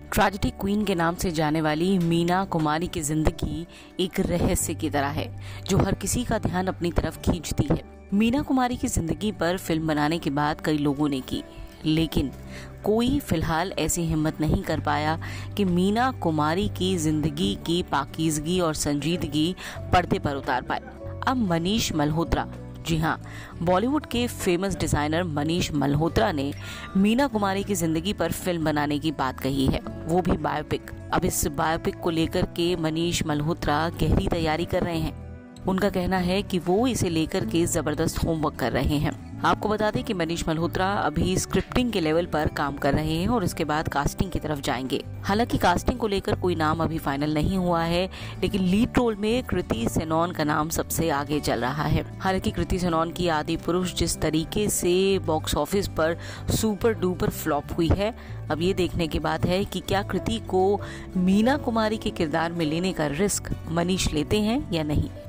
Tragedy queen के नाम से जाने वाली मीना कुमारी की जिंदगी एक रहस्य की तरह है जो हर किसी का ध्यान अपनी तरफ खींचती है। मीना कुमारी की जिंदगी पर फिल्म बनाने की बात कई लोगों ने की, लेकिन कोई फिलहाल ऐसी हिम्मत नहीं कर पाया कि मीना कुमारी की जिंदगी की पाकीज़गी और संजीदगी पर्दे पर उतार पाए। अब मनीष मल्होत्रा, जी हाँ, बॉलीवुड के फेमस डिजाइनर मनीष मल्होत्रा ने मीना कुमारी की जिंदगी पर फिल्म बनाने की बात कही है, वो भी बायोपिक। अब इस बायोपिक को लेकर के मनीष मल्होत्रा गहरी तैयारी कर रहे हैं। उनका कहना है कि वो इसे लेकर के जबरदस्त होमवर्क कर रहे हैं। आपको बता दें कि मनीष मल्होत्रा अभी स्क्रिप्टिंग के लेवल पर काम कर रहे हैं और इसके बाद कास्टिंग की तरफ जाएंगे। हालांकि कास्टिंग को लेकर कोई नाम अभी फाइनल नहीं हुआ है, लेकिन लीड रोल में कृति सेनन का नाम सबसे आगे चल रहा है। हालांकि कृति सेनन की आदि पुरुष जिस तरीके से बॉक्स ऑफिस पर सुपर डुपर फ्लॉप हुई है, अब ये देखने की बात है कि क्या कृति को मीना कुमारी के किरदार में लेने का रिस्क मनीष लेते हैं या नहीं।